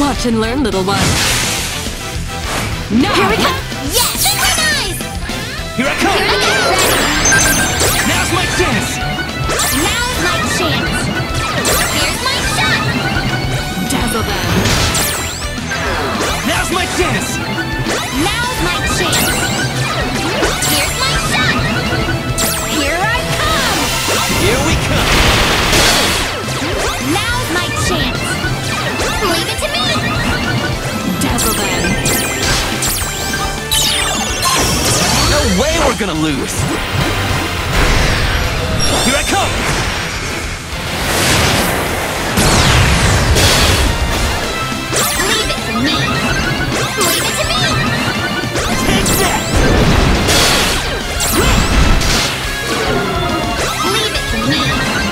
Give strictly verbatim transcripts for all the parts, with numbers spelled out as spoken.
Watch and learn, little one. Now! Here we go! Yes! Synchronize! Here I come! Here I go! Now's my chance! Now's my chance! Here's my shot! Dazzle them. Now's my chance! Now's my chance! Here's my shot! Here I come! Here we come! Now's my chance! Leave it to me! Dazzle them. No way we're gonna lose! Here I come! Leave it to me! Leave it to me! Take that! Leave it to me!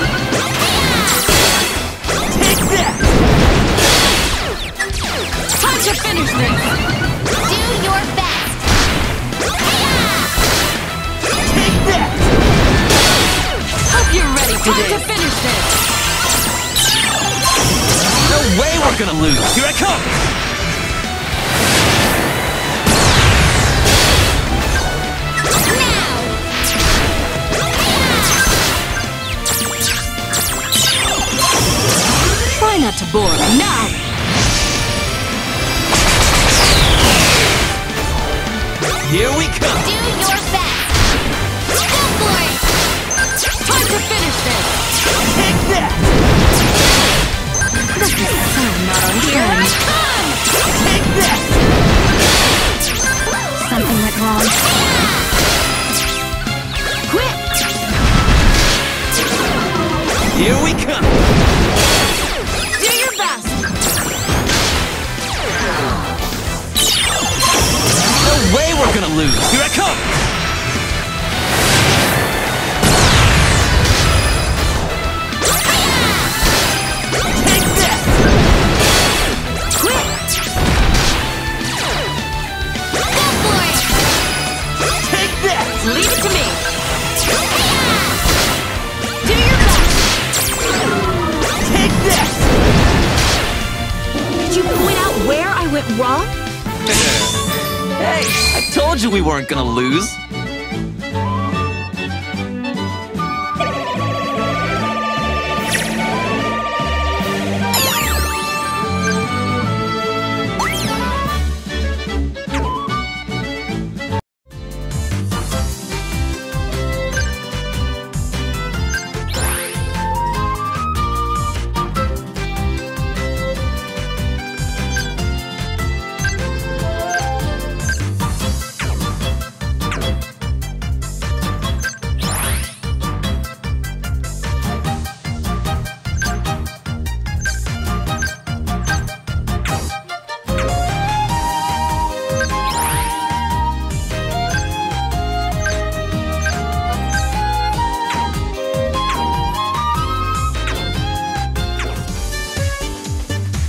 Take that! Time to finish this. Do your best! Take that! Hope you're ready. Time to finish this. No way we're gonna lose! Here I come! Now! Try not to bore me. Now! Here we come! Do your best! Go for it! Time to finish this. Take that! This is so not on Here I trend. come! Take that! Something went wrong. Quit. Here we come! Do your best. No way we're gonna lose! Here I come! Take that! Quit. Go for it! Take that! Leave it to me. Do your best. Take that! Did you point out where I went wrong? Hey, I told you we weren't gonna lose!